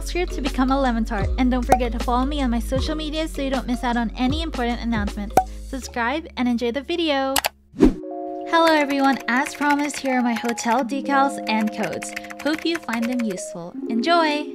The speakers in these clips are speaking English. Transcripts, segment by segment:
subscribe to become a lemon tart, and don't forget to follow me on my social media so you don't miss out on any important announcements. Subscribe and enjoy the video! Hello everyone, as promised, here are my hotel decals and codes. Hope you find them useful. Enjoy!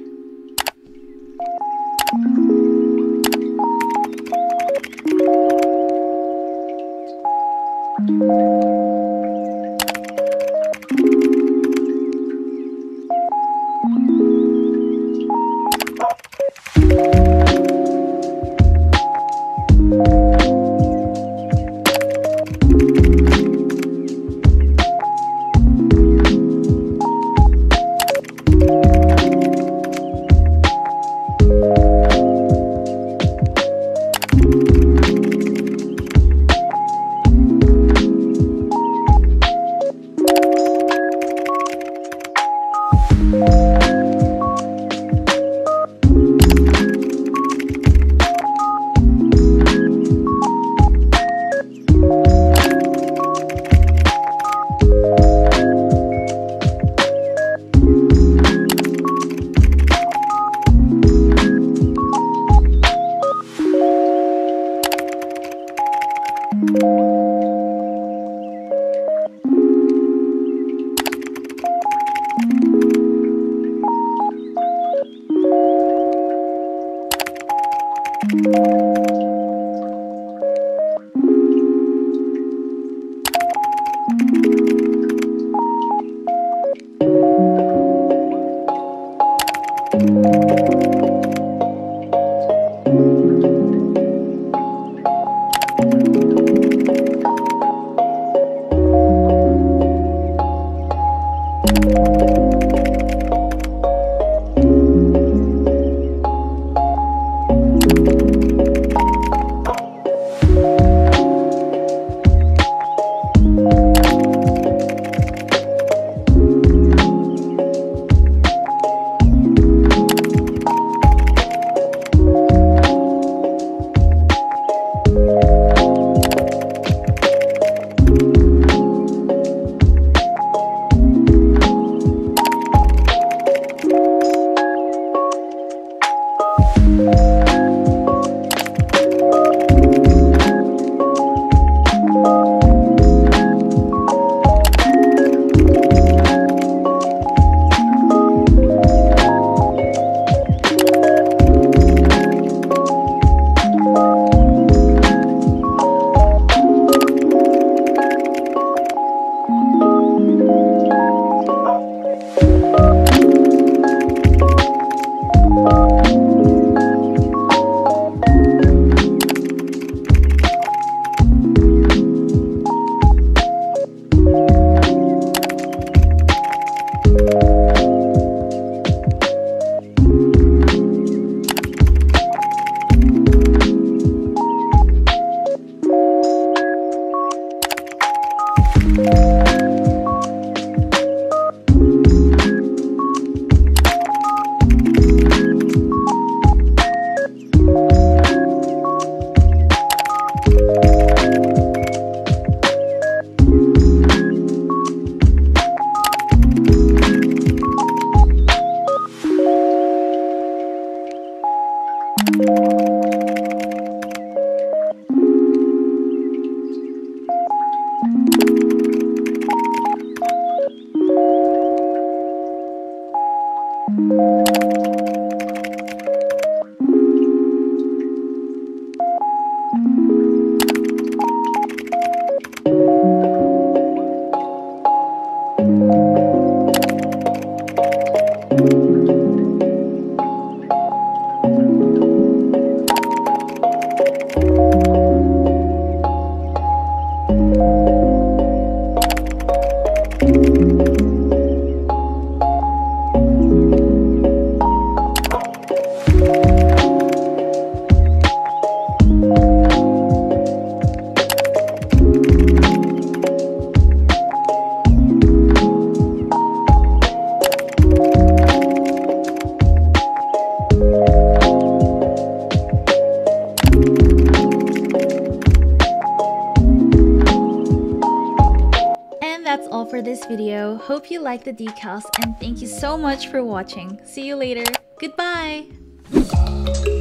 that's all for this video. Hope you like the decals and thank you so much for watching. See you later. Goodbye!